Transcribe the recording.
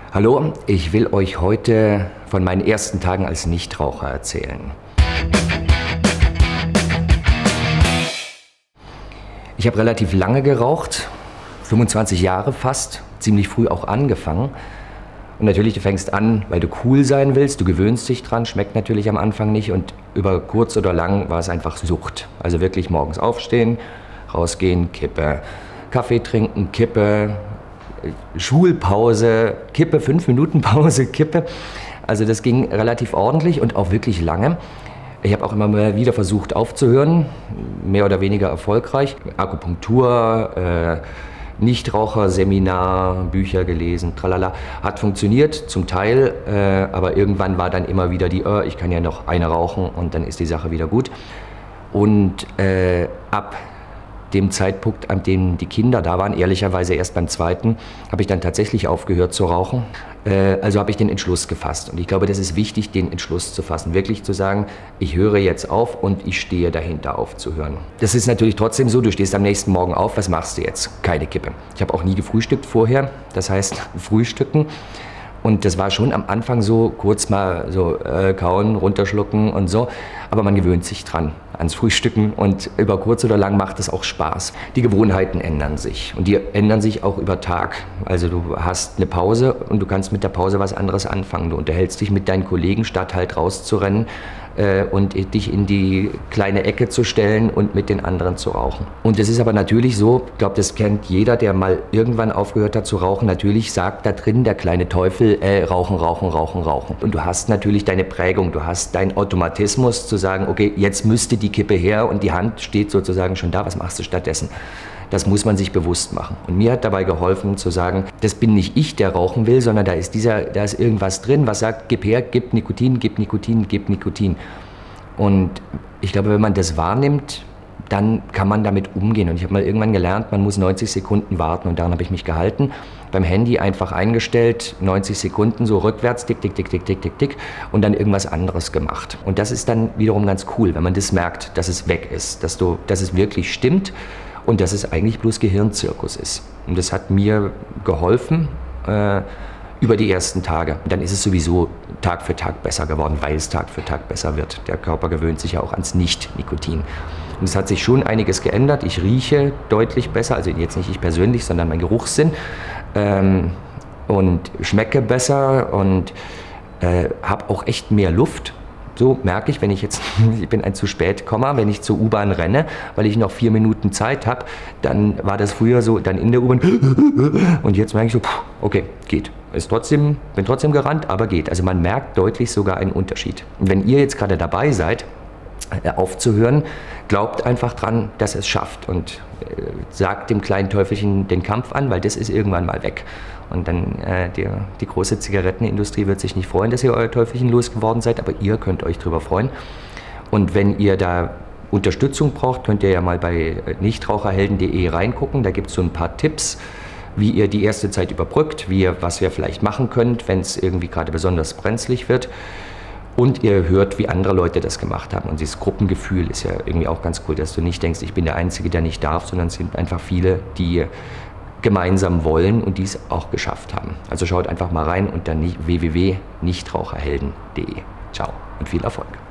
Hallo, ich will euch heute von meinen ersten Tagen als Nichtraucher erzählen. Ich habe relativ lange geraucht, 25 Jahre fast, ziemlich früh auch angefangen. Und natürlich, du fängst an, weil du cool sein willst, du gewöhnst dich dran, schmeckt natürlich am Anfang nicht und über kurz oder lang war es einfach Sucht. Also wirklich morgens aufstehen, rausgehen, Kippe, Kaffee trinken, Kippe, Schulpause, Kippe, 5-Minuten-Pause, Kippe. Also das ging relativ ordentlich und auch wirklich lange. Ich habe auch immer mal wieder versucht aufzuhören, mehr oder weniger erfolgreich. Akupunktur, Nichtraucherseminar, Bücher gelesen, tralala. Hat funktioniert, zum Teil, aber irgendwann war dann immer wieder die, ich kann ja noch eine rauchen und dann ist die Sache wieder gut. Und ab dem Zeitpunkt, an dem die Kinder da waren, ehrlicherweise erst beim zweiten, habe ich dann tatsächlich aufgehört zu rauchen. Also habe ich den Entschluss gefasst. Und ich glaube, das ist wichtig, den Entschluss zu fassen. Wirklich zu sagen, ich höre jetzt auf und ich stehe dahinter aufzuhören. Das ist natürlich trotzdem so, du stehst am nächsten Morgen auf, was machst du jetzt? Keine Kippe. Ich habe auch nie gefrühstückt vorher, das heißt frühstücken. Und das war schon am Anfang so, kurz mal so kauen, runterschlucken und so. Aber man gewöhnt sich dran ans Frühstücken und über kurz oder lang macht es auch Spaß. Die Gewohnheiten ändern sich und die ändern sich auch über Tag. Also du hast eine Pause und du kannst mit der Pause was anderes anfangen. Du unterhältst dich mit deinen Kollegen, statt halt rauszurennen und dich in die kleine Ecke zu stellen und mit den anderen zu rauchen. Und das ist aber natürlich so, ich glaube, das kennt jeder, der mal irgendwann aufgehört hat zu rauchen. Natürlich sagt da drin der kleine Teufel, rauchen, rauchen, rauchen, rauchen. Und du hast natürlich deine Prägung, du hast deinen Automatismus zu sagen, okay, jetzt müsste die Kippe her und die Hand steht sozusagen schon da, was machst du stattdessen? Das muss man sich bewusst machen. Und mir hat dabei geholfen zu sagen, das bin nicht ich, der rauchen will, sondern da ist irgendwas drin, was sagt, gib her, gib Nikotin, gib Nikotin, gib Nikotin. Und ich glaube, wenn man das wahrnimmt, dann kann man damit umgehen. Und ich habe mal irgendwann gelernt, man muss 90 Sekunden warten und daran habe ich mich gehalten. Beim Handy einfach eingestellt, 90 Sekunden so rückwärts, tick, tick, tick, tick, tick, tick, tick und dann irgendwas anderes gemacht. Und das ist dann wiederum ganz cool, wenn man das merkt, dass es weg ist, dass es wirklich stimmt und dass es eigentlich bloß Gehirnzirkus ist. Und das hat mir geholfen über die ersten Tage. Und dann ist es sowieso Tag für Tag besser geworden, weil es Tag für Tag besser wird. Der Körper gewöhnt sich ja auch ans Nicht-Nikotin. Und es hat sich schon einiges geändert. Ich rieche deutlich besser, also jetzt nicht ich persönlich, sondern mein Geruchssinn. Und schmecke besser und habe auch echt mehr Luft. So merke ich, wenn ich bin ein zu spät Komma, wenn ich zur U-Bahn renne, weil ich noch 4 Minuten Zeit habe, dann war das früher so, dann in der U-Bahn und jetzt merke ich so, okay, geht. Bin trotzdem gerannt, aber geht. Also man merkt deutlich sogar einen Unterschied. Und wenn ihr jetzt gerade dabei seid, aufzuhören, glaubt einfach dran, dass es schafft und sagt dem kleinen Teufelchen den Kampf an, weil das ist irgendwann mal weg. Und dann die große Zigarettenindustrie wird sich nicht freuen, dass ihr euer Teufelchen losgeworden seid, aber ihr könnt euch drüber freuen. Und wenn ihr da Unterstützung braucht, könnt ihr ja mal bei nichtraucherhelden.de reingucken. Da gibt es so ein paar Tipps, wie ihr die erste Zeit überbrückt, was ihr vielleicht machen könnt, wenn es irgendwie gerade besonders brenzlig wird. Und ihr hört, wie andere Leute das gemacht haben. Und dieses Gruppengefühl ist ja irgendwie auch ganz cool, dass du nicht denkst, ich bin der Einzige, der nicht darf, sondern es sind einfach viele, die gemeinsam wollen und dies auch geschafft haben. Also schaut einfach mal rein unter www.nichtraucherhelden.de. Ciao und viel Erfolg.